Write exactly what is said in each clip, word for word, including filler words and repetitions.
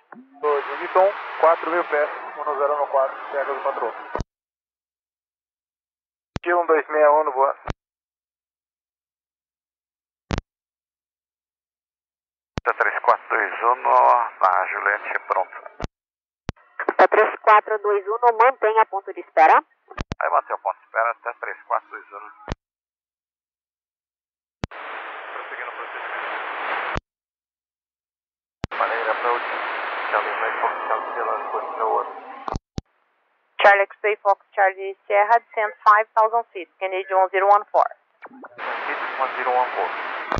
Do Digiton, quatro mil pés, um zero um quatro, pega do padrão. um dois seis um, boa. três quatro dois um, na Juliette, pronto. três quatro dois um, mantenha ponto de espera. Aí bateu o ponto de espera até três quatro dois um. Prosseguindo o procedimento. Maneira approach, Charlie Mike Fox, Charlie Sierra, posição one. Charlie X-Ray Fox Charlie Sierra, descend five thousand feet, Canadian one zero one four. one zero one four.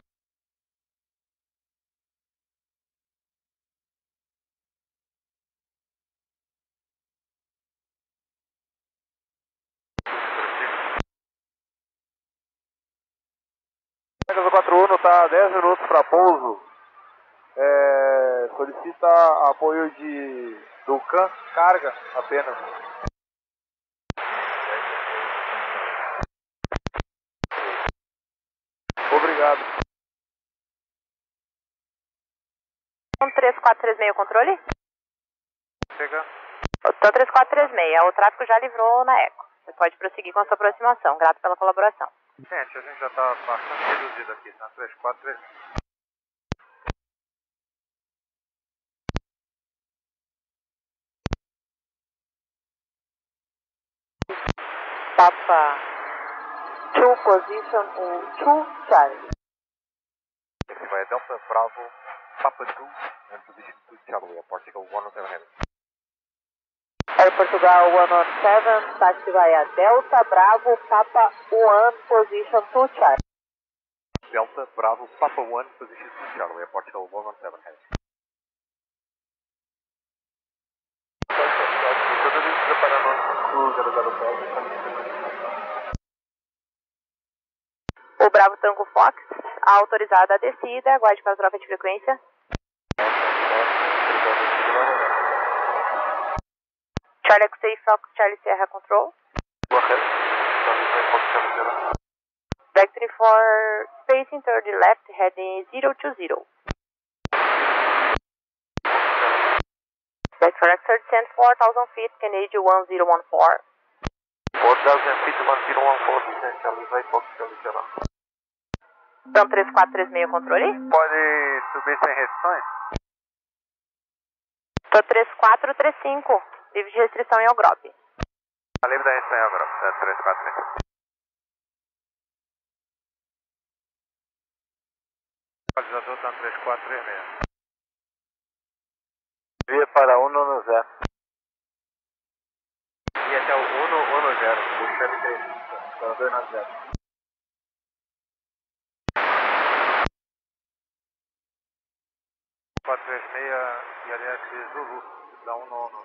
Casa quatro um está dez minutos para pouso. É, solicita apoio de do C A N, carga apenas. Obrigado. três quatro três seis, controle? Chega. Tô três quatro três seis, o tráfego já livrou na Eco. Você pode prosseguir com a sua aproximação. Grato pela colaboração. Gente, a gente já está bastante reduzido aqui, tá? três quatro três. Papa two position two Charlie. Esse vai Delta Bravo, Papa two, and position two Charlie, a Portugal one oh seven. Air Portugal one oh seven, táxi vai a Delta Bravo, Papa one, position two Charlie. Delta Bravo, Papa one, position two Charlie, a Portugal one oh seven. O Bravo Tango Fox, autorizada a descida, aguarde para a troca de frequência. Charlie X-Ray Fox, Charlie Sierra Control. Vectoring for spacing third left, heading zero two zero. Vector X descend four thousand feet, Canadian one zero one four. four thousand feet, one zero one four, descend Charlie Mike Fox, Charlie Sierra. Então três quatro três seis, controle? Pode subir sem restrições? Tô três quatro três cinco, livre de restrição em Algrove. A livre da restrição agora, é três quatro três. Localizador está três quatro três seis. Via para um no zero. Via até o um no zero, puxando três, para dois na zero. quatro três seis e aliás Zulu, dá um nono.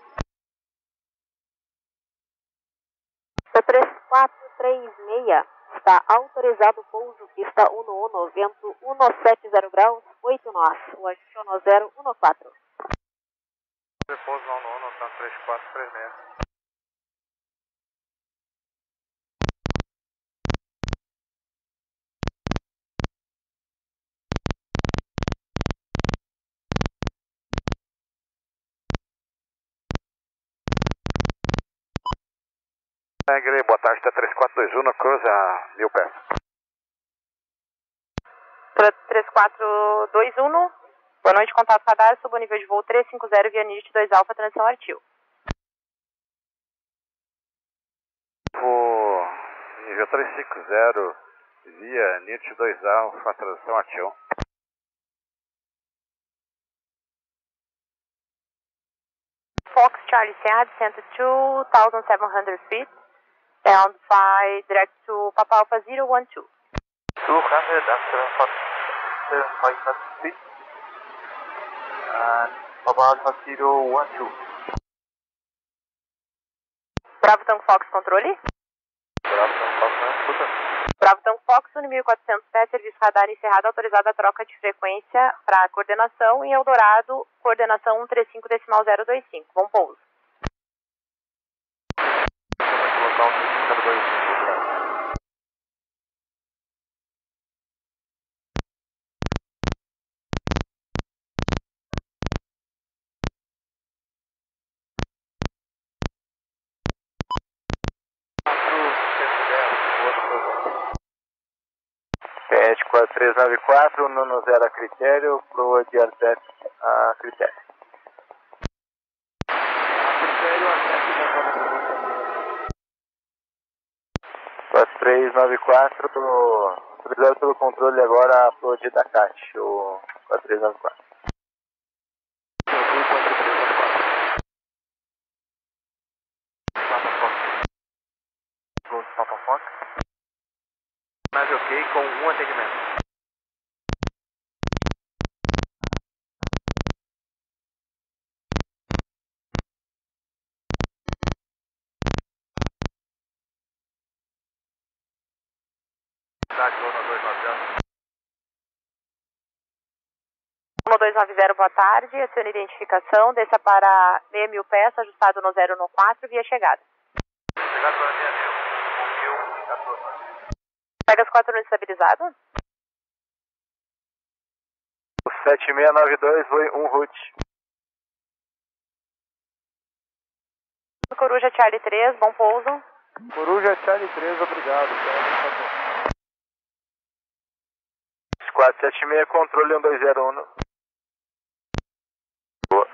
três quatro três seis, está autorizado o pouso, pista um no um, vento cento e setenta graus, oito nós, o adiciono zero um quatro. Depois não nono, está três quatro três seis. Negre, boa tarde, está três quatro dois um, na cruza a mil pés. três quatro dois um, boa noite, contato radar, subo nível de voo trezentos e cinquenta via N I S T dois Alfa, transição Artil. Vou nível trezentos e cinquenta via N I S T dois Alfa, transição Artil. Fox Charlie Sierra, descend two thousand seven hundred feet, and fly direct to Papa Alpha zero one two. two hundred seven five hundred feet. And Papa Alpha zero one two. Bravo Tango Fox, controle? Bravo Tango Fox, na escuta. Bravo Tango Fox, um mil e quatrocentos pés, serviço radar encerrado, autorizada a troca de frequência para coordenação em Eldorado, coordenação um três cinco decimal zero dois cinco. Bom pouso. Local zero dois cinco. Pet quatro três nove quatro, nono zero a critério, proa de Artet a critério. Critério quatro três nove quatro, autorizado pelo controle agora a proa de Dakate, o quatro três nove quatro. Papa Fox. Mais ok com um atendimento. um dois nove zero, boa tarde, adicione identificação, desça para meia mil pés, ajustado no zero no quatro, via chegada. Chegada para meia mil, quatorze. Pega as quatro no estabilizado. O sete seis nove dois foi um route. Coruja Charlie três, bom pouso. Coruja Charlie três, obrigado. quatro sete seis, controle um dois zero um. Boa.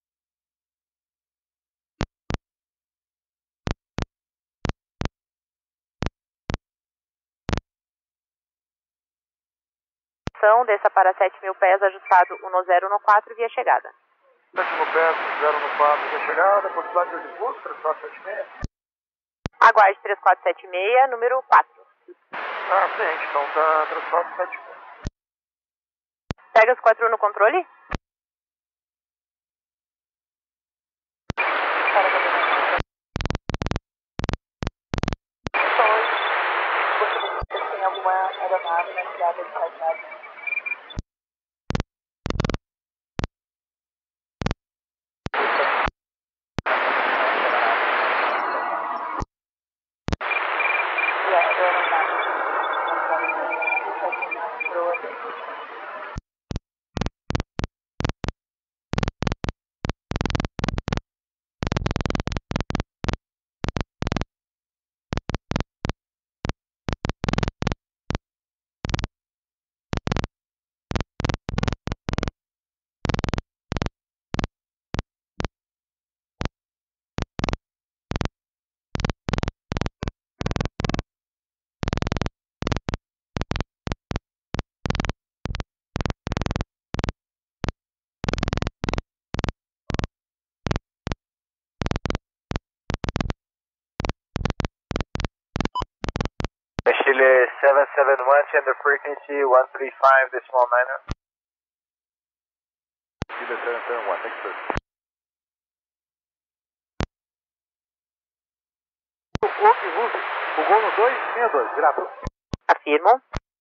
Desça para sete mil pés, ajustado no zero no quatro, via chegada. sete mil pés, zero no quatro, via chegada, quantidade de desvio, três quatro sete seis. Aguarde três quatro sete seis, número quatro. Ah, sim, então tá três quatro sete seis. Pega os quatro no controle. Tem alguma aeronave na cidade de Caetano? Chile seven seven one, tender frequency one three five decimal nine. Chile seven seven one, next first. Ok, Ruby, o gol no dois seis dois, grato. Afirmo.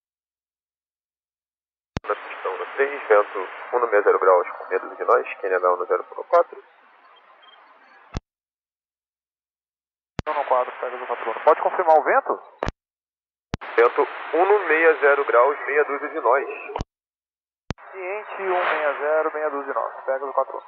Na pistão no três, vento um no meio zero graus com medo de nós, Kenya Mel no zero no quatro. um no quatro, pega do patrono. Pode confirmar o vento? Vento um no meio zero graus, meia dúzia de nós. Ciente um seis zero, meia dúzia de nós, pega do patrono.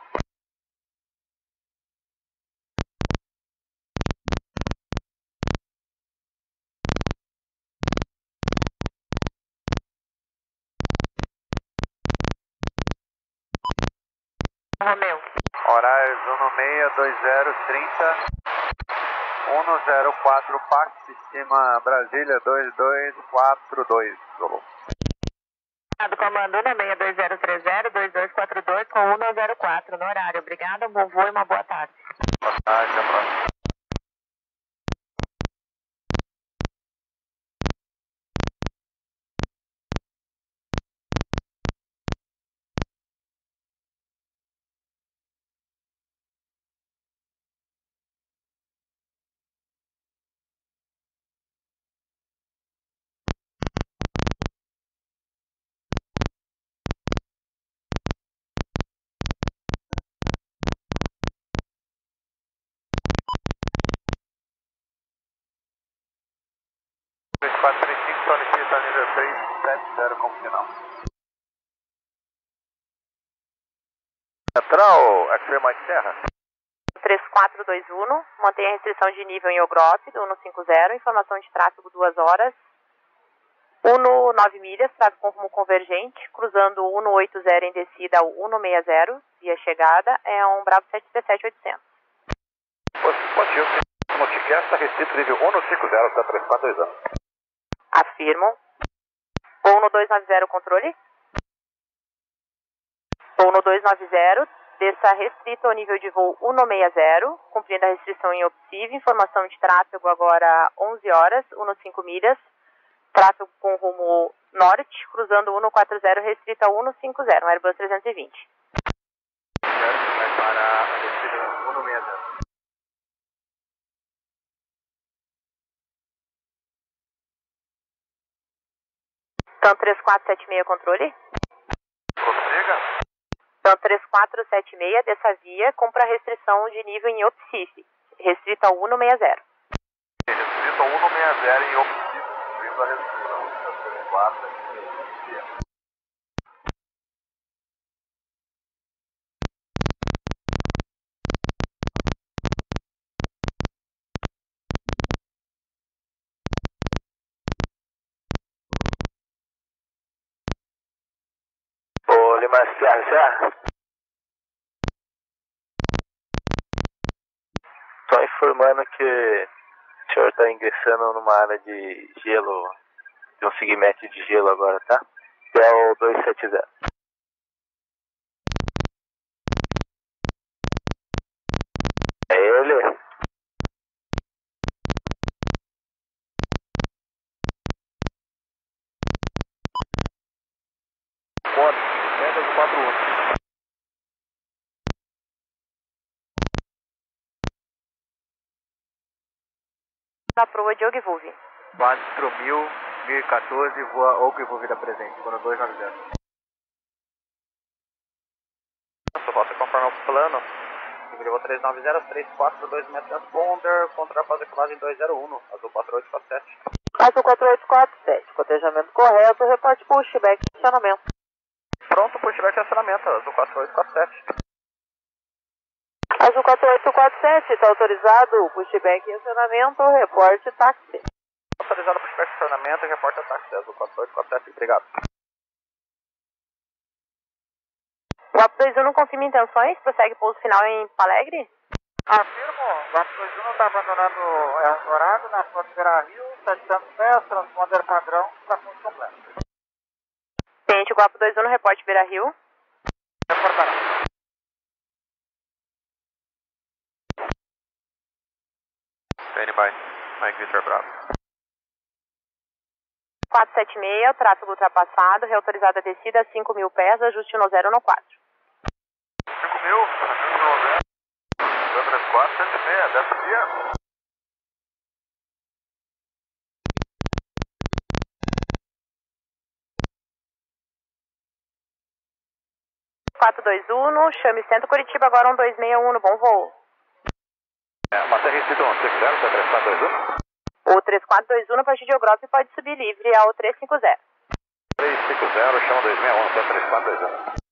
Romeu. Horários um no seis, dois zero, trinta, um no zero quatro, Pax, sistema Brasília dois dois quatro dois, Zulu. Do comando um no seis dois zero três zero, dois dois quatro dois com um no zero quatro no horário. Obrigada, bom voo e uma boa tarde. Boa tarde, até a próxima. três quatro três cinco, solicita nível três sete zero como final. Central, X-Ray Mike Serra. três quatro dois um, mantenha a restrição de nível em Ogrop do cento e cinquenta, informação de tráfego duas horas, cento e nove milhas, tráfego com rumo convergente, cruzando o cento e oitenta em descida ao cento e sessenta, via chegada, é um Bravo sete um sete oitocentos. Positivo, Multicast, restrito nível cento e cinquenta, está três quatro dois um. Afirmo. Pouno dois nove zero, controle. Pouno dois nove zero, desça restrito ao nível de voo cento e sessenta, cumprindo a restrição em Opsive, informação de tráfego agora onze horas, cento e cinco milhas, tráfego com rumo norte, cruzando o cento e quarenta, restrito ao cento e cinquenta, um Airbus trezentos e vinte. Certo, vai para a descida cento e sessenta. Então três quatro sete seis, controle. Prossiga. Então três quatro sete seis, dessa via, cumpra a restrição de nível em Opsive, restrito ao cento e sessenta. Restrito ao cento e sessenta em Opsive, cumprindo a restrição da três quatro sete seis. Ô, Lima Serra, estou informando que o senhor está ingressando numa área de gelo, de um segmento de gelo agora, tá? Que é o dois sete zero. É ele? Bora, Vendas quatro um. Na proa de Ogvolve. quatro mil, mil e quatorze, voa Ogvolve da presente, quando dois nove zero. Só volta conforme o plano. Nível três nove zero, três quatro dois metros transponder, contra a decolagem dois zero um, azul quatro oito quatro sete. Azul quatro oito quatro sete, cotejamento correto, reporte pushback, acionamento. Pronto, pushback de acionamento, azul quatro oito quatro sete. Azul quatro oito quatro sete, está autorizado, pushback e acionamento, reporte táxi. Autorizado pushback de acionamento, reporta táxi, azul quatro oito quatro sete, obrigado. Guapo dois um não confirma intenções, prossegue pouso final em Palegre. Afirmo, Guapo dois um está abandonando Eldorado na Fonte Beira Rio, setecentos pés, transponder padrão, para ponto completo. Tente Guapo dois um no reporte Beira Rio. Reportará. Stand by, Mike Victor Bravo. quatro sete seis, tráfego ultrapassado, reautorizada a descida a cinco mil pés, ajuste no zero no quatro. cinco mil, três quatro sete seis, desce via. quatro dois um, chame Centro Curitiba, agora um dois seis um, no bom voo. É, Massa restrito cento e cinquenta, três quatro dois um. O três quatro dois um, a partir de Ogrop, pode subir livre ao três cinco zero. três cinco zero, chama dois seis um, três quatro dois um.